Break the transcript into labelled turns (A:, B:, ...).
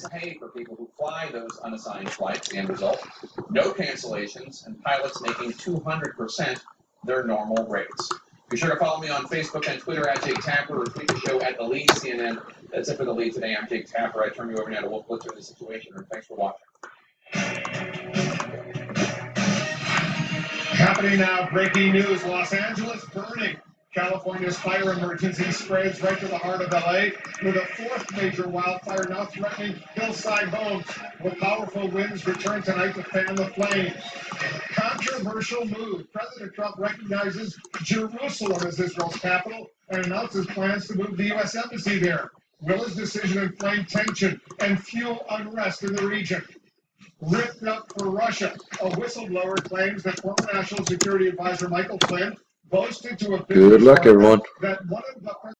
A: to pay for people who fly those unassigned flights. The end result, no cancellations and pilots making 200% their normal rates. Be sure to follow me on Facebook and Twitter at Jake Tapper, or tweet the show at The Lead CNN. That's it for The Lead today. I'm Jake Tapper. I turn you over now to Wolf Blitzer in the situation, and thanks for watching.
B: Happening now, breaking news, Los Angeles burning. California's fire emergency spreads right to the heart of LA, with a fourth major wildfire now threatening hillside homes. With powerful winds return tonight to fan the flames. Controversial move. President Trump recognizes Jerusalem as Israel's capital and announces plans to move the U.S. embassy there. Will his decision inflame tension and fuel unrest in the region? Ripped up for Russia. A whistleblower claims that former National Security Advisor Michael Flynn boasted to a
C: Good luck, everyone.
B: that one of the